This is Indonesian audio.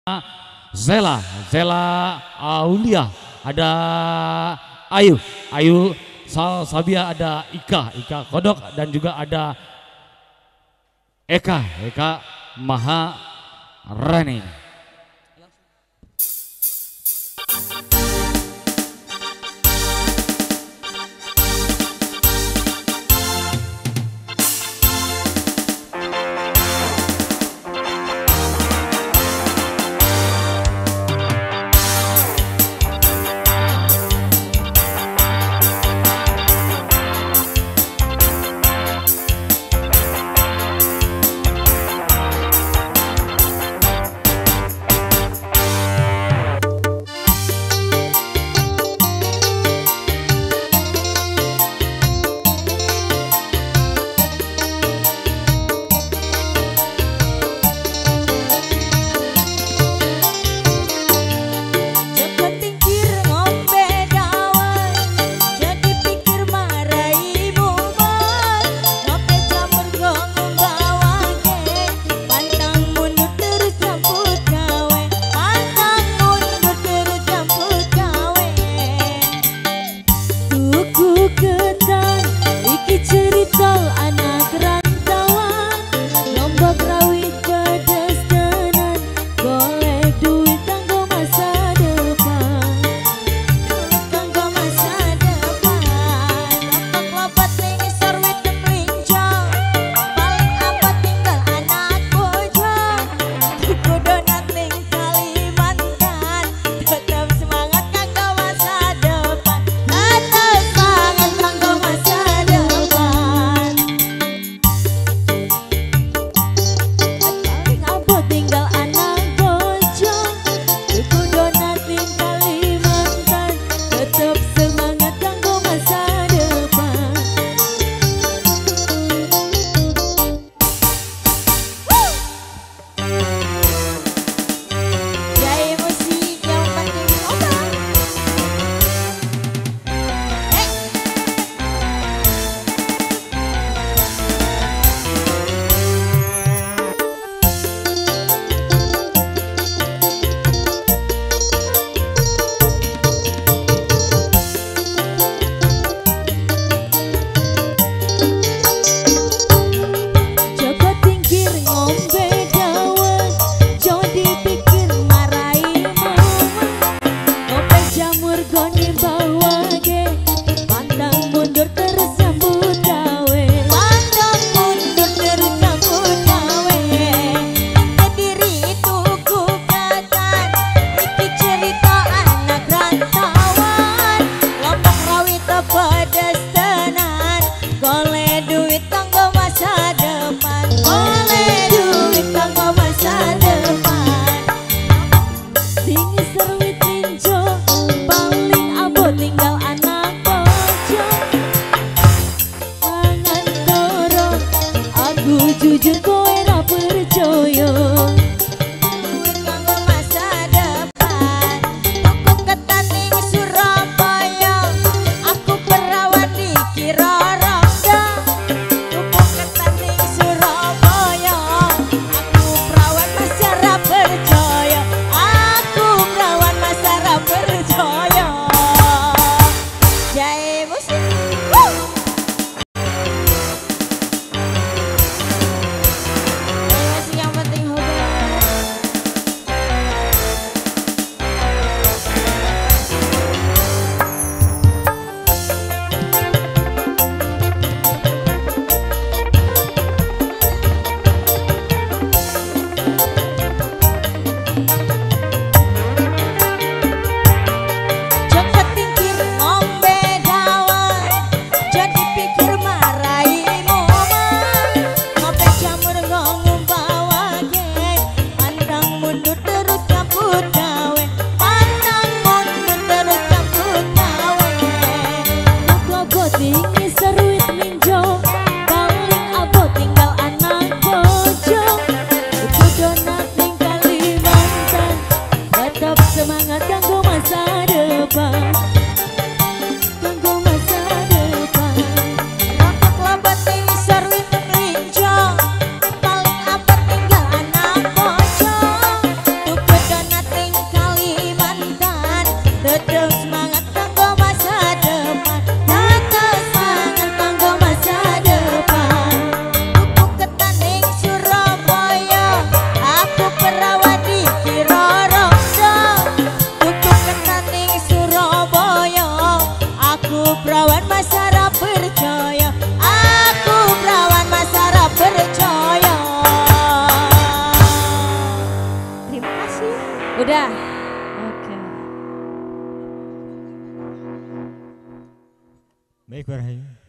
Zela, Zela Aulia, ada Ayu Sabia, ada Ika Kodok, dan juga ada Eka Maharani. Jujur kowe ra percaya. Duit kanggo masa depan. Toko ketan ning Surabaya. Aku perawan dikira ronda. Toko ketan ning Surabaya. Aku perawan masa ra percaya. Aku perawan masa ra percaya. Jae musik. Semangat kanggo masa depan. Paling apa tinggal anak bocah. Tuh Udah. Oke. Baik, Rahayu.